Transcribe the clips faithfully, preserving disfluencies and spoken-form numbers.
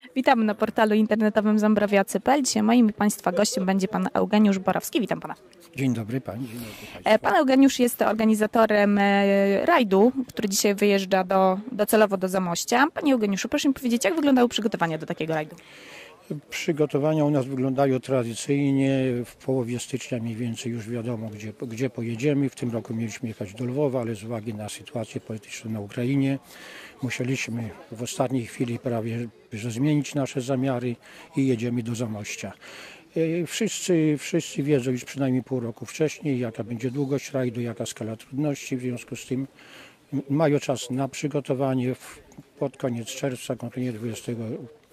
Witamy na portalu internetowym Zambrawia kropka pl. Dzisiaj moim i Państwa gościem będzie Pan Eugeniusz Borowski. Witam Pana. Dzień dobry Pani. Dzień dobry Państwu. Pan Eugeniusz jest organizatorem rajdu, który dzisiaj wyjeżdża do, docelowo do Zamościa. Panie Eugeniuszu, proszę mi powiedzieć, jak wyglądały przygotowania do takiego rajdu? Przygotowania u nas wyglądają tradycyjnie. W połowie stycznia mniej więcej już wiadomo, gdzie, gdzie pojedziemy. W tym roku mieliśmy jechać do Lwowa, ale z uwagi na sytuację polityczną na Ukrainie musieliśmy w ostatniej chwili prawie że zmienić nasze zamiary i jedziemy do Zamościa. Wszyscy, wszyscy wiedzą już przynajmniej pół roku wcześniej, jaka będzie długość rajdu, jaka skala trudności. W związku z tym mają czas na przygotowanie. Pod koniec czerwca, konkretnie dwudziestego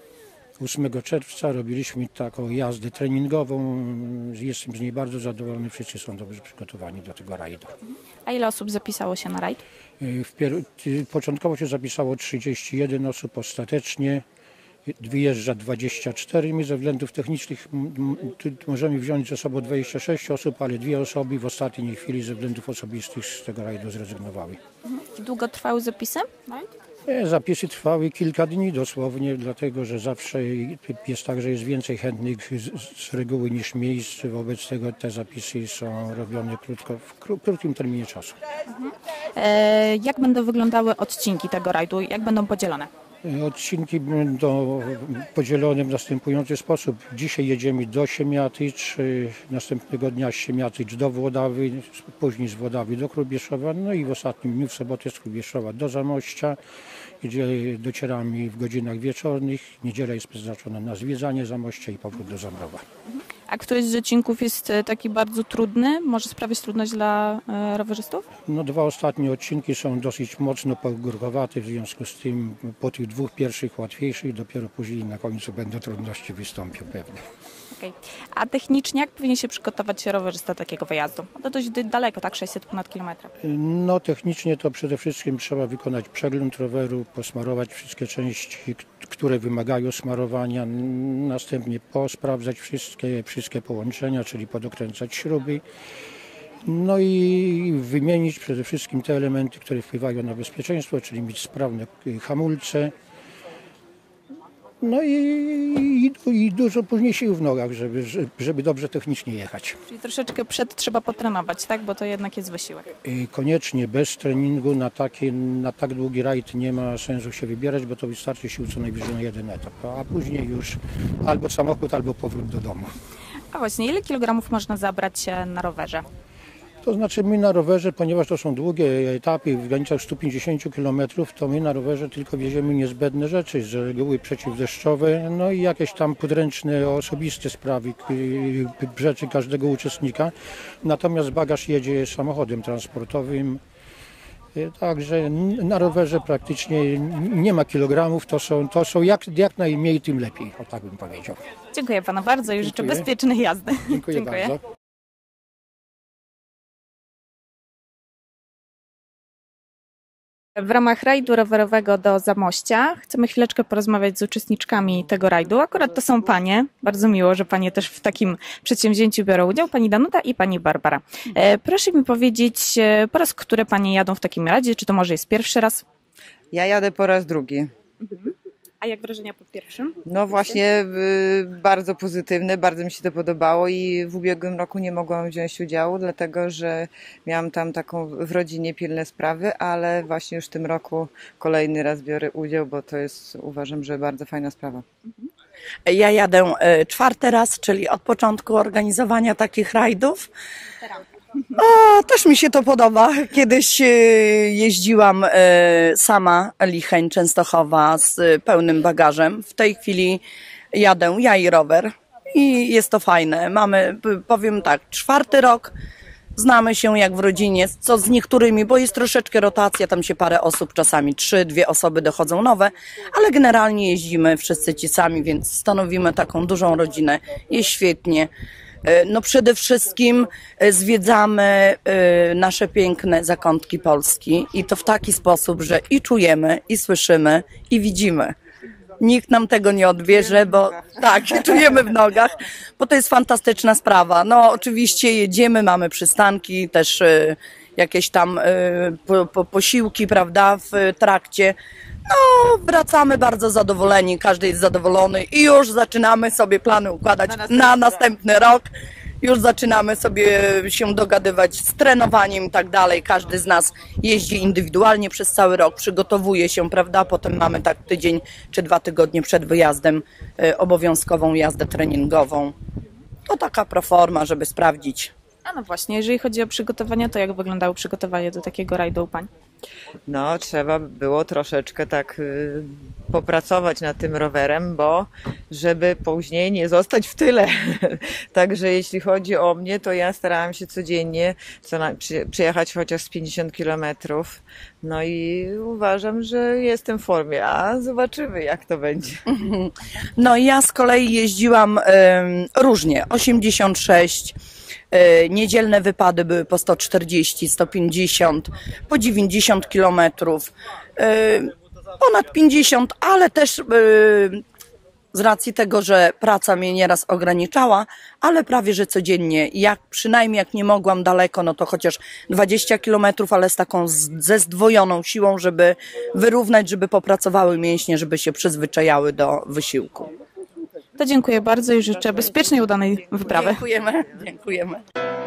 ósmego czerwca robiliśmy taką jazdę treningową. Jestem z niej bardzo zadowolony. Wszyscy są dobrze przygotowani do tego rajdu. A ile osób zapisało się na rajd? Początkowo się zapisało trzydzieści jeden osób, ostatecznie wyjeżdża dwadzieścia cztery. My ze względów technicznych możemy wziąć ze sobą dwadzieścia sześć osób, ale dwie osoby w ostatniej chwili ze względów osobistych z tego rajdu zrezygnowały. Długo trwały zapisy? Zapisy trwały kilka dni dosłownie, dlatego że zawsze jest tak, że jest więcej chętnych z, z reguły niż miejsc. Wobec tego te zapisy są robione krótko, w krótkim terminie czasu. Mhm. E, jak będą wyglądały odcinki tego rajdu? Jak będą podzielone? Odcinki będą podzielone w następujący sposób. Dzisiaj jedziemy do Siemiatycz, następnego dnia z Siemiatycz do Włodawy, później z Włodawy do Hrubieszowa, no i w ostatnim dniu w sobotę z Hrubieszowa do Zamościa, gdzie docieramy w godzinach wieczornych. Niedziela jest przeznaczona na zwiedzanie Zamościa i powrót do Zambrowa. A któryś z odcinków jest taki bardzo trudny? Może sprawić trudność dla e, rowerzystów? No, dwa ostatnie odcinki są dosyć mocno pogórkowate, w związku z tym po tych dwóch pierwszych łatwiejszych, dopiero później na końcu będą trudności wystąpią pewnie. Okay. A technicznie jak powinien się przygotować rowerzysta do takiego wyjazdu? To dość daleko, tak? sześćset ponad kilometrów. No technicznie to przede wszystkim trzeba wykonać przegląd roweru, posmarować wszystkie części, które wymagają smarowania, następnie posprawdzać wszystkie, wszystkie połączenia, czyli podokręcać śruby. No i wymienić przede wszystkim te elementy, które wpływają na bezpieczeństwo, czyli mieć sprawne hamulce. No i, i, i dużo później sił w nogach, żeby, żeby dobrze technicznie jechać. Czyli troszeczkę przed trzeba potrenować, tak? Bo to jednak jest wysiłek. Koniecznie, bez treningu na, takie, na tak długi rajd nie ma sensu się wybierać, bo to wystarczy sił co najwyżej na jeden etap, a później już albo samochód, albo powrót do domu. A właśnie, ile kilogramów można zabrać na rowerze? To znaczy my na rowerze, ponieważ to są długie etapy w granicach stu pięćdziesięciu kilometrów, to my na rowerze tylko wieziemy niezbędne rzeczy, z reguły przeciwdeszczowe, no i jakieś tam podręczne, osobiste sprawy, rzeczy każdego uczestnika. Natomiast bagaż jedzie samochodem transportowym, także na rowerze praktycznie nie ma kilogramów, to są, to są jak, jak najmniej, tym lepiej, o tak bym powiedział. Dziękuję Panu bardzo i życzę bezpiecznej jazdy. Dziękuję, Dziękuję. bardzo. W ramach rajdu rowerowego do Zamościa chcemy chwileczkę porozmawiać z uczestniczkami tego rajdu. Akurat to są panie. Bardzo miło, że panie też w takim przedsięwzięciu biorą udział. Pani Danuta i pani Barbara. E, proszę mi powiedzieć, po raz które panie jadą w takim rajdzie? Czy to może jest pierwszy raz? Ja jadę po raz drugi. Mhm. A jak wrażenia po pierwszym? No właśnie y, bardzo pozytywne, bardzo mi się to podobało i w ubiegłym roku nie mogłam wziąć udziału, dlatego że miałam tam taką w rodzinie pilne sprawy, ale właśnie już w tym roku kolejny raz biorę udział, bo to jest, uważam, że bardzo fajna sprawa. Ja jadę czwarty raz, czyli od początku organizowania takich rajdów. O, też mi się to podoba. Kiedyś jeździłam sama Licheń, Częstochowa z pełnym bagażem. W tej chwili jadę ja i rower i jest to fajne. Mamy, powiem tak, czwarty rok. Znamy się jak w rodzinie, co z niektórymi, bo jest troszeczkę rotacja, tam się parę osób, czasami trzy, dwie osoby dochodzą nowe, ale generalnie jeździmy wszyscy ci sami, więc stanowimy taką dużą rodzinę. Jest świetnie. No przede wszystkim zwiedzamy nasze piękne zakątki Polski i to w taki sposób, że i czujemy, i słyszymy, i widzimy. Nikt nam tego nie odbierze, bo tak, czujemy w nogach, bo to jest fantastyczna sprawa. No oczywiście jedziemy, mamy przystanki, też jakieś tam po, po, posiłki, prawda, w trakcie, No, wracamy bardzo zadowoleni, każdy jest zadowolony i już zaczynamy sobie plany układać Na na następny następny, na następny rok. Już zaczynamy sobie się dogadywać z trenowaniem i tak dalej. Każdy z nas jeździ indywidualnie przez cały rok, przygotowuje się, prawda? Potem mamy tak tydzień czy dwa tygodnie przed wyjazdem y, obowiązkową jazdę treningową. To taka proforma, żeby sprawdzić. A no właśnie, jeżeli chodzi o przygotowania, to jak wyglądało przygotowanie do takiego rajdu u pań? No, trzeba było troszeczkę tak y, popracować nad tym rowerem, bo żeby później nie zostać w tyle. Także jeśli chodzi o mnie, to ja starałam się codziennie co na, przy, przyjechać chociaż z pięćdziesiąt kilometrów. No i uważam, że jestem w formie, a zobaczymy jak to będzie. No i ja z kolei jeździłam y, różnie, osiemdziesiąt sześć. Niedzielne wypady były po sto czterdzieści, sto pięćdziesiąt, po dziewięćdziesiąt kilometrów, ponad pięćdziesiąt, ale też z racji tego, że praca mnie nieraz ograniczała, ale prawie że codziennie, jak przynajmniej jak nie mogłam daleko, no to chociaż dwadzieścia kilometrów, ale z taką z, ze zdwojoną siłą, żeby wyrównać, żeby popracowały mięśnie, żeby się przyzwyczajały do wysiłku. To dziękuję bardzo i życzę bezpiecznej, udanej wyprawy. Dziękujemy. Dziękujemy.